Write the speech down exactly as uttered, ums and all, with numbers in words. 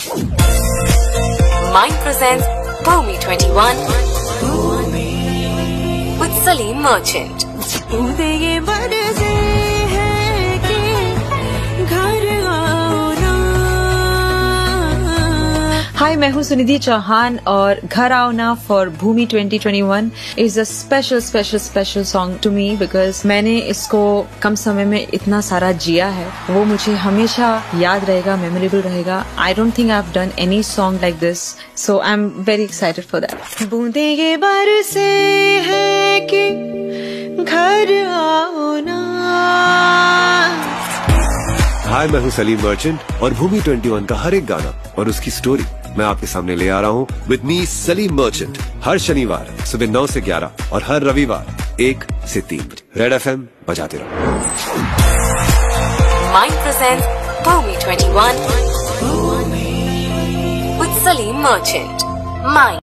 Mind presents Bhumi twenty-one with Salim Merchant. हाय, मैं हूँ सुनिधि चौहान और घर आओ ना for Bhumi twenty twenty one is a special special special song to me because मैंने इसको कम समय में इतना सारा जिया है, वो मुझे हमेशा याद रहेगा, मेमोरेबल रहेगा. I don't think I have done any song like this, so I am very excited for that. बूंदे ये बरसे है कि घर आओ ना. हाय, मैं हूँ सलीम मर्चेंट और भूमि इक्कीस का हर एक गाना और उसकी स्टोरी मैं आपके सामने ले आ रहा हूँ विद मी सलीम मर्चेंट. हर शनिवार सुबह नौ से ग्यारह और हर रविवार एक से तीन बजे रेड एफ एम बजाते रहो. Mind presents Bhumi twenty-one with Salim Merchant. Mind.